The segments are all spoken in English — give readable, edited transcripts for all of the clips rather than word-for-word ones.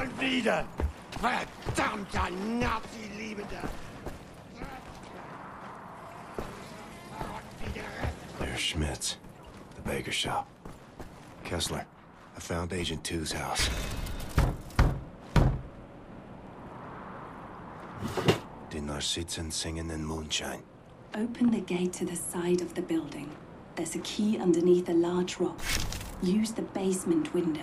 schon wieder! Verdammter Nazi-Liebender! There's Schmidt's, the baker shop. Kessler, I found Agent 2's house. Dinner sitzen, singing in moonshine. Open the gate to the side of the building. There's a key underneath a large rock. Use the basement window.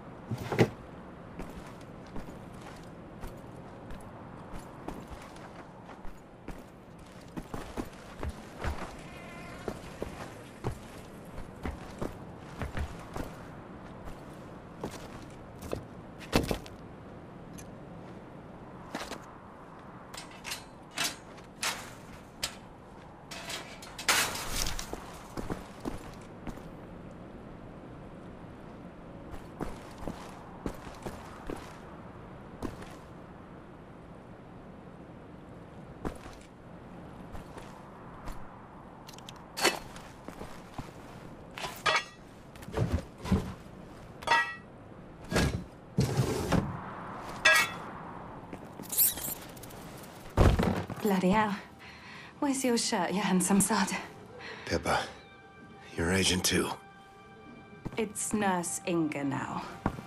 Bloody hell. Where's your shirt, you handsome sod? Pippa, you're Agent 2. It's Nurse Inga now.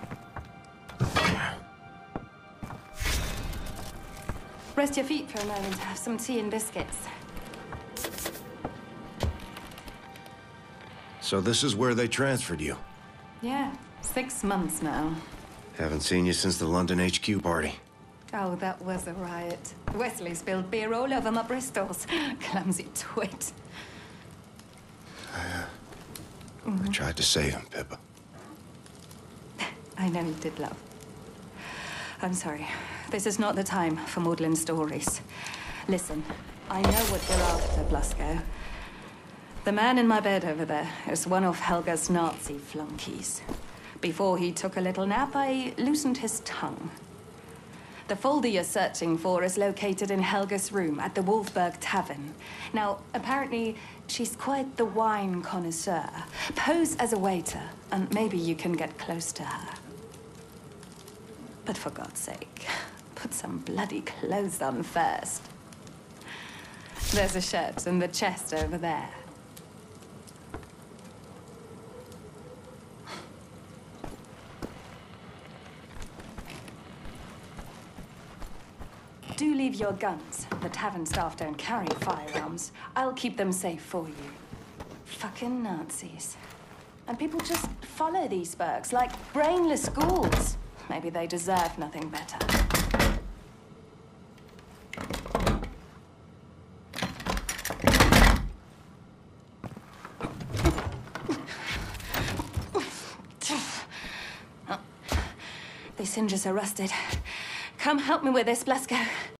Rest your feet for a moment. Have some tea and biscuits. So this is where they transferred you? Yeah, 6 months now. Haven't seen you since the London HQ party. Oh, that was a riot. Wesley spilled beer all over my Bristols. Clumsy twit. I tried to save him, Pippa. I know you did, love. I'm sorry. This is not the time for maudlin stories. Listen, I know what you're after, Blasco. The man in my bed over there is one of Helga's Nazi flunkies. Before he took a little nap, I loosened his tongue. The folder you're searching for is located in Helga's room at the Wolfberg Tavern. Now, apparently, she's quite the wine connoisseur. Pose as a waiter, and maybe you can get close to her. But for God's sake, put some bloody clothes on first. There's a shirt in the chest over there. Do leave your guns. The tavern staff don't carry firearms. I'll keep them safe for you. Fucking Nazis. And people just follow these Bergs like brainless ghouls. Maybe they deserve nothing better. These hinges are rusted. Come help me with this, Blasco.